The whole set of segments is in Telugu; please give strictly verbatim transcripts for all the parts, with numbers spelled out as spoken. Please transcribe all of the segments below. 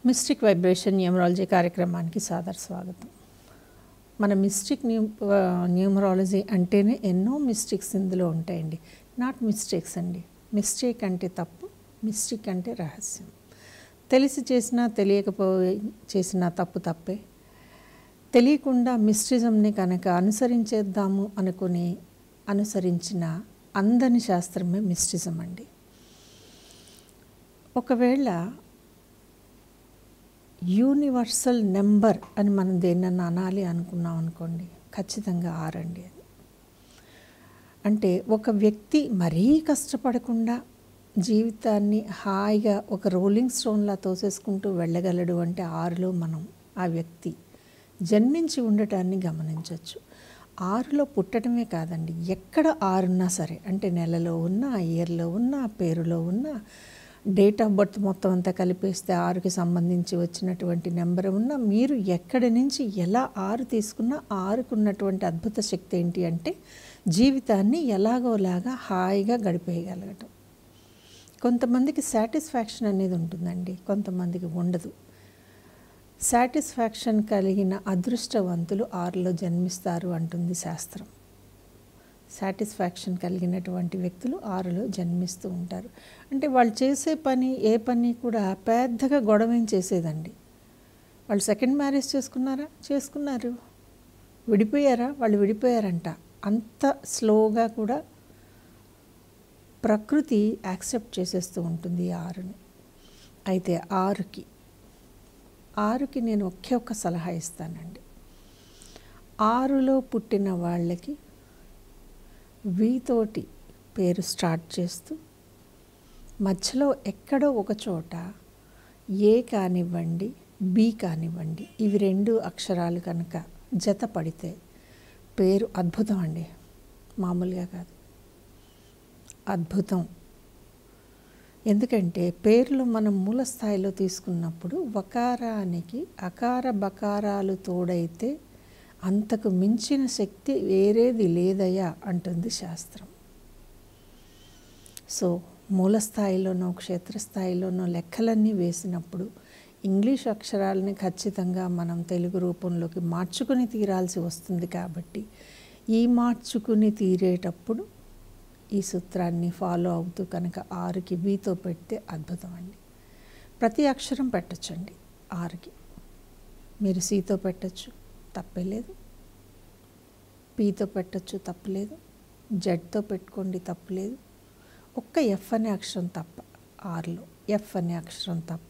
మిస్టిక్ వైబ్రేషన్ న్యూమరాలజీ కార్యక్రమానికి సాదర స్వాగతం. మన మిస్టిక్ న్యూ న్యూమరాలజీ అంటేనే ఎన్నో మిస్టేక్స్ ఇందులో ఉంటాయండి. నాట్ మిస్టేక్స్ అండి. మిస్టేక్ అంటే తప్పు, మిస్టిక్ అంటే రహస్యం. తెలిసి చేసినా తెలియకపోయి చేసినా తప్పు తప్పే. తెలియకుండా మిస్టిజంని కనుక అనుసరించేద్దాము అనుకుని అనుసరించిన అందని శాస్త్రమే మిస్టిజం అండి. ఒకవేళ యూనివర్సల్ నెంబర్ అని మనం దేన్నన్నా అనాలి అనుకున్నాం అనుకోండి, ఖచ్చితంగా ఆరండి. అది అంటే ఒక వ్యక్తి మరీ కష్టపడకుండా జీవితాన్ని హాయిగా ఒక రోలింగ్ స్టోన్లా తోసేసుకుంటూ వెళ్ళగలడు అంటే ఆరులో మనం ఆ వ్యక్తి జన్మించి ఉండటాన్ని గమనించవచ్చు. ఆరులో పుట్టడమే కాదండి, ఎక్కడ ఆరున్నా సరే, అంటే నెలలో ఉన్నా, ఇయర్లో ఉన్నా, పేరులో ఉన్నా, డేట్ ఆఫ్ బర్త్ మొత్తం అంతా కలిపేస్తే ఆరుకి సంబంధించి వచ్చినటువంటి నెంబర్ ఉన్నా, మీరు ఎక్కడి నుంచి ఎలా ఆరు తీసుకున్నా ఆరుకున్నటువంటి అద్భుత శక్తి ఏంటి అంటే జీవితాన్ని ఎలాగోలాగా హాయిగా గడిపేయగలగటం. కొంతమందికి సాటిస్ఫాక్షన్ అనేది ఉంటుందండి, కొంతమందికి ఉండదు. సాటిస్ఫాక్షన్ కలిగిన అదృష్టవంతులు ఆరులో జన్మిస్తారు అంటుంది శాస్త్రం. సాటిస్ఫాక్షన్ కలిగినటువంటి వ్యక్తులు ఆరులో జన్మిస్తూ ఉంటారు. అంటే వాళ్ళు చేసే పని ఏ పని కూడా పెద్దగా గొడవేం చేసేదండి. వాళ్ళు సెకండ్ మ్యారేజ్ చేసుకున్నారా, చేసుకున్నారు. విడిపోయారా, వాళ్ళు విడిపోయారంట. అంత స్లోగా కూడా ప్రకృతి యాక్సెప్ట్ చేసేస్తూ ఉంటుంది ఈ ఆరుని. అయితే ఆరుకి ఆరుకి నేను ఒకే ఒక్క సలహా ఇస్తానండి. ఆరులో పుట్టిన వాళ్ళకి వీతోటి పేరు స్టార్ట్ చేస్తూ మధ్యలో ఎక్కడో ఒక చోట ఏ కానివ్వండి, బి కానివ్వండి, ఇవి రెండు అక్షరాలు కనుక జత పడితే పేరు అద్భుతం అండి, మామూలుగా కాదు, అద్భుతం. ఎందుకంటే పేర్లు మనం మూల స్థాయిలో తీసుకున్నప్పుడు వకారానికి అకార బకారాలు తోడైతే అంతకు మించిన శక్తి వేరేది లేదయ్యా అంటుంది శాస్త్రం. సో మూల స్థాయిలోనో క్షేత్రస్థాయిలోనో లెక్కలన్నీ వేసినప్పుడు ఇంగ్లీష్ అక్షరాలని ఖచ్చితంగా మనం తెలుగు రూపంలోకి మార్చుకుని తీరాల్సి వస్తుంది. కాబట్టి ఈ మార్చుకుని తీరేటప్పుడు ఈ సూత్రాన్ని ఫాలో అవుతూ కనుక ఆరుకి వీతో పెడితే అద్భుతం అండి. ప్రతి అక్షరం పెట్టచ్చండి ఆరుకి. మీరు సీతో పెట్టచ్చు, తప్పే లేదు. పీతో పెట్టచ్చు, తప్పులేదు. జెడ్తో పెట్టుకోండి, తప్పులేదు. ఒక్క ఎఫ్ అనే అక్షరం తప్ప ఆరులో, ఎఫ్ అనే అక్షరం తప్ప.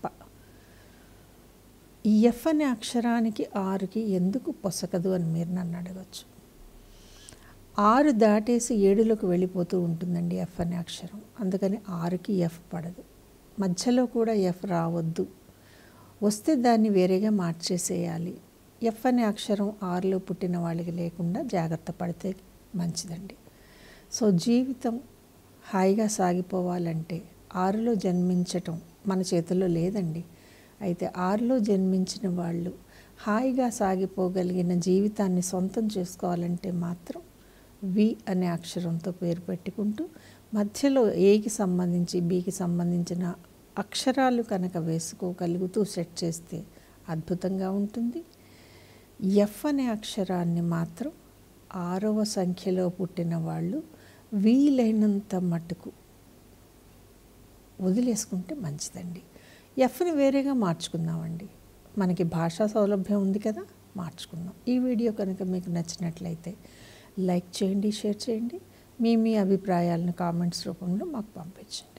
ఈ ఎఫ్ అనే అక్షరానికి ఆరుకి ఎందుకు పొసకదు అని మీరు నన్ను అడగచ్చు. ఆరు దాటేసి ఏడులోకి వెళ్ళిపోతూ ఉంటుందండి ఎఫ్ అనే అక్షరం. అందుకని ఆరుకి ఎఫ్ పడదు. మధ్యలో కూడా ఎఫ్ రావద్దు. వస్తే దాన్ని వేరేగా మార్చేసేయాలి. ఎఫ్ అనే అక్షరం ఆరులో పుట్టిన వాళ్ళకి లేకుండా జాగ్రత్త పడితే మంచిదండి. సో జీవితం హాయిగా సాగిపోవాలంటే ఆరులో జన్మించటం మన చేతుల్లో లేదండి. అయితే ఆరులో జన్మించిన వాళ్ళు హాయిగా సాగిపోగలిగిన జీవితాన్ని సొంతం చేసుకోవాలంటే మాత్రం వి అనే అక్షరంతో పేరు పెట్టుకుంటూ మధ్యలో ఏకి సంబంధించి బికి సంబంధించిన అక్షరాలు కనుక వేసుకోగలుగుతూ సెట్ చేస్తే అద్భుతంగా ఉంటుంది. ఎఫ్ అనే అక్షరాన్ని మాత్రం ఆరవ సంఖ్యలో పుట్టిన వాళ్ళు వీలైనంత మటుకు వదిలేసుకుంటే మంచిదండి. ఎఫ్ని వేరేగా మార్చుకుందామండి. మనకి భాషా సౌలభ్యం ఉంది కదా, మార్చుకుందాం. ఈ వీడియో కనుక మీకు నచ్చినట్లయితే లైక్ చేయండి, షేర్ చేయండి. మీ మీ అభిప్రాయాలను కామెంట్స్ రూపంలో మాకు పంపించండి.